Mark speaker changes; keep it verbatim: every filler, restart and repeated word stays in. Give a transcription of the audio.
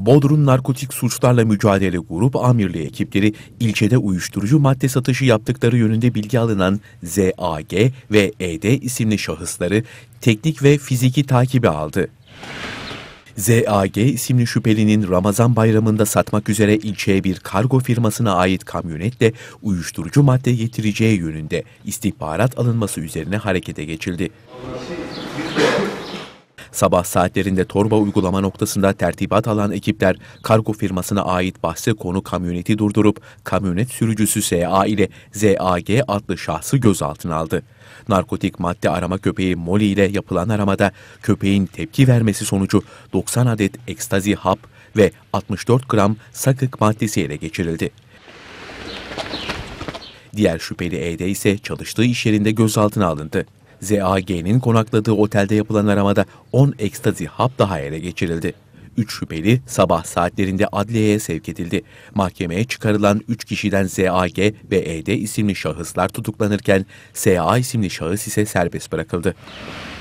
Speaker 1: Bodrum Narkotik Suçlarla Mücadele Grup Amirliği ekipleri ilçede uyuşturucu madde satışı yaptıkları yönünde bilgi alınan Z A G ve E D isimli şahısları teknik ve fiziki takibe aldı. Z A G isimli şüphelinin Ramazan bayramında satmak üzere ilçeye bir kargo firmasına ait kamyonetle uyuşturucu madde getireceği yönünde istihbarat alınması üzerine harekete geçildi. Sabah saatlerinde torba uygulama noktasında tertibat alan ekipler kargo firmasına ait bahse konu kamyoneti durdurup kamyonet sürücüsü S A ile Z A G adlı şahsı gözaltına aldı. Narkotik madde arama köpeği Molly ile yapılan aramada köpeğin tepki vermesi sonucu doksan adet ekstazi hap ve altmış dört gram sakık maddesi ele geçirildi. Diğer şüpheli E D ise çalıştığı iş yerinde gözaltına alındı. Z A G'nin konakladığı otelde yapılan aramada on ekstazi hap daha ele geçirildi. üç şüpheli sabah saatlerinde adliyeye sevk edildi. Mahkemeye çıkarılan üç kişiden Z A G ve E D isimli şahıslar tutuklanırken S A isimli şahıs ise serbest bırakıldı.